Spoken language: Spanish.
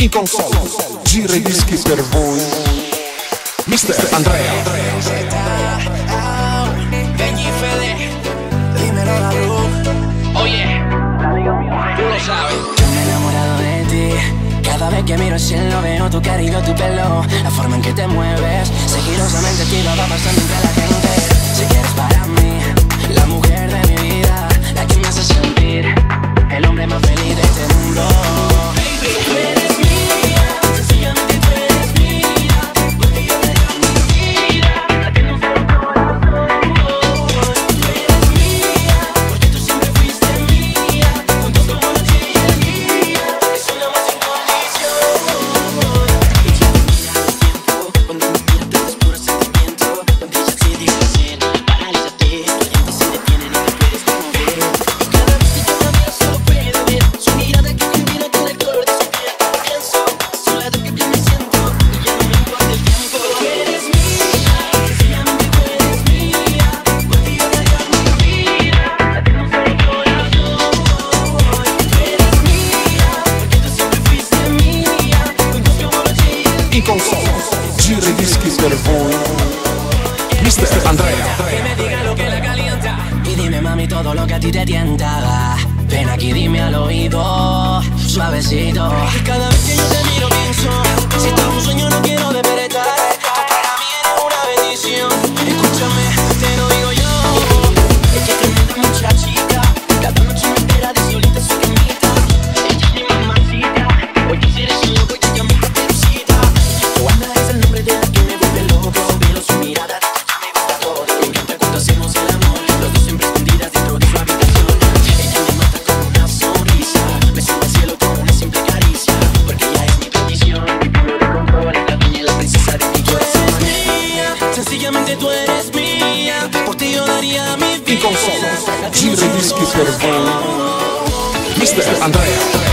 In console, gira i dischi per voi, Mister Andrea. Benji Fede, dímelo la luz. Oye, tú lo sabes. Yo me he enamorado de ti. Cada vez que miro el cielo veo tu cariño, tu pelo, la forma en que te mueves. Sigilosamente aquí va pasando entre la gente. Si quieres para mí, la mujer de mi vida, la que me hace sentir el hombre más feliz de este mundo. Baby, tú eres mía, sencillamente tú eres mía. Porque yo te doy mi vida, la que no se corazón. Tú eres mía, porque tú siempre fuiste mía. Juntos como noche y el día, es un amor sin condición. Y ya no mira el tiempo, cuando me miras te das puro sentimiento. Donde ella se deja ser, paralízate, tu aliento se detiene, no te puedes mover. Y cada vez que yo la miro solo puedo ver su mirada que combina con el color de su piel. Pienso, su lado que me siento, y ya no me importa el tiempo. Tú eres mía, sencillamente tú eres mía. Porque yo te doy mi vida, la que no se corazón. Tú eres mía, porque tú siempre fuiste mía. Juntos como noche y el día. In console, gira i dischi per voi, Mister Andrea. Que me diga lo que la calienta. Y dime mami todo lo que a ti te tienta. Ven aquí, dime al oído, suavecito. Y cada vez que yo te miro pienso, si esto es un sueño no quiero despertar. Tú para mí eres una bendición. Escúchame, te lo digo yo. Es que tremenda muchachita, cada noche me espera de solita su camita. Ella es mi mamacita, hoy quisiera ser loco y te llamo Caperucita. Juana es el nombre de la que me vuelve loco. Veo su mirada, ya me gusta todo. Me encanta cuando hacemos el amor, los dos siempre escondidas dentro de su habitación. Ella me mata con una sonrisa, me sube al cielo con una simple caricia. Porque ella es mi bendición, mi puro de control, la dueña y la princesa de mi corazón. Tú eres mía, sencillamente tú eres mía. Por ti yo daría mi vida. In console, gira i dischi per voi, Mister Andrea.